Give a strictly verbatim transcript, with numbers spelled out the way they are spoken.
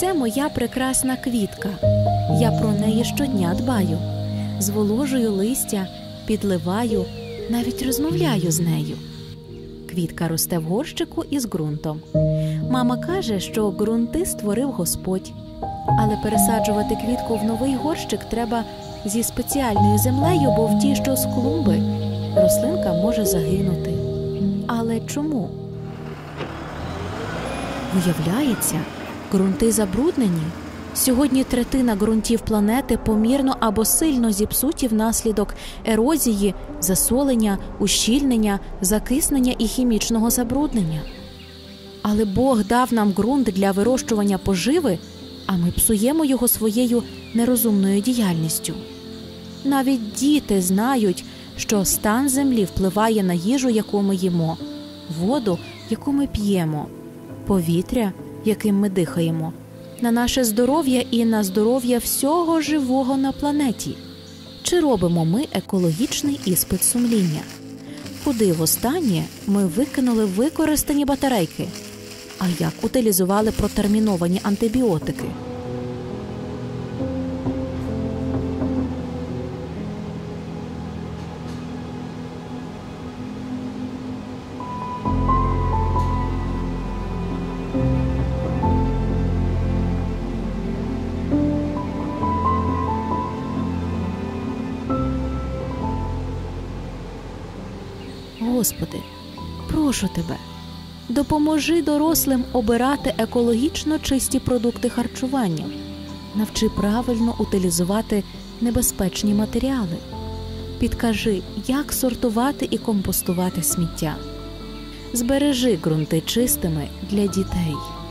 це моя прекрасна квітка. Я про неї щодня дбаю. Зволожую листя, підливаю, навіть розмовляю з нею. Квітка росте в горщику із ґрунтом. Мама каже, що ґрунти створив Господь. Але пересаджувати квітку в новий горщик треба зі спеціальною землею, бо в тій, що з клумби, рослинка може загинути. Але чому? Виявляється, ґрунти забруднені. Сьогодні третина ґрунтів планети помірно або сильно зіпсуті внаслідок ерозії, засолення, ущільнення, закиснення і хімічного забруднення. Але Бог дав нам ґрунт для вирощування поживи, а ми псуємо його своєю нерозумною діяльністю. Навіть діти знають, що стан землі впливає на їжу, яку ми їмо, воду, яку ми п'ємо, повітря, яким ми дихаємо, на наше здоров'я і на здоров'я всього живого на планеті. Чи робимо ми екологічний іспит сумління? Куди востаннє ми викинули використані батарейки? А як утилізували протерміновані антибіотики? Господи, прошу Тебе, допоможи дорослим обирати екологічно чисті продукти харчування. Навчи правильно утилізувати небезпечні матеріали. Підкажи, як сортувати і компостувати сміття. Збережи ґрунти чистими для дітей.